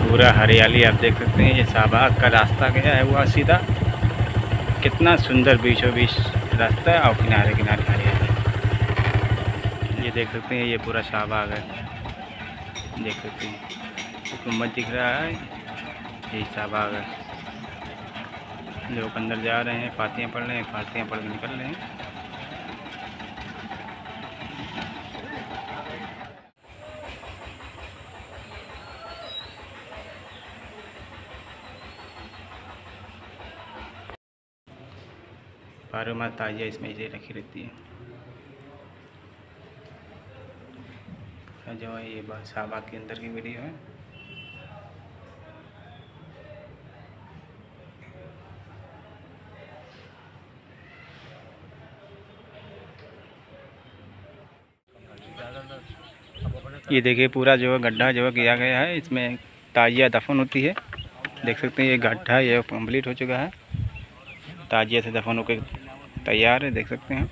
पूरा हरियाली आप देख सकते हैं। ये शाहबाग का रास्ता गया है हुआ सीधा, कितना सुंदर बीचों बीच रास्ता है और किनारे किनारे हरियाली। ये देख सकते हैं, ये पूरा शाहबाग है, देख सकते हैं गुम्बद दिख रहा है, यही शाहबाग है। लोग अंदर जा रहे हैं, फातियाँ पढ़ रहे हैं, फातियाँ पढ़ के निकल रहे हैं। बारह माह ताजिया इसमें इसे रखी रहती है। जो है ये शाहबाग के अंदर की वीडियो है। ये देखिए पूरा जो है गड्ढा जो है किया गया है, इसमें ताजिया दफन होती है। देख सकते हैं ये गड्ढा ये कंप्लीट हो चुका है, ताजिया से दफन होकर तैयार है। देख सकते हैं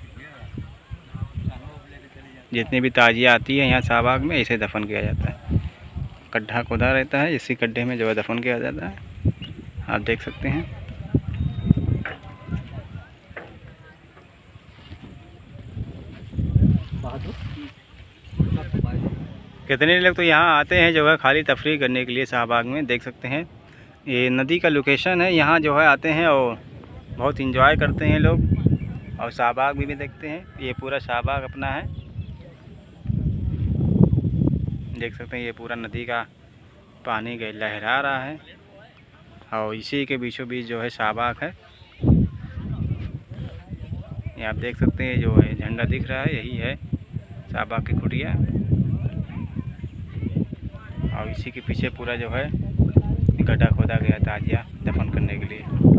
जितनी भी ताजिया आती है यहाँ शाहबाग में इसे दफन किया जाता है। गड्ढा खोदा रहता है, इसी गड्ढे में जो है दफन किया जाता है, आप देख सकते हैं। कितने लोग तो यहाँ आते हैं जो है खाली तफरीह करने के लिए शाहबाग में। देख सकते हैं ये नदी का लोकेशन है, यहाँ जो है आते हैं और बहुत इंजॉय करते हैं लोग और शाहबाग भी देखते हैं। ये पूरा शाहबाग अपना है, देख सकते हैं ये पूरा नदी का पानी लहरा रहा है और इसी के बीचों बीच जो है शाहबाग है। ये आप देख सकते हैं जो है झंडा दिख रहा है, यही है शाहबाग की कुटिया और इसी के पीछे पूरा जो है गड्ढा खोदा गया ताजिया दफन करने के लिए।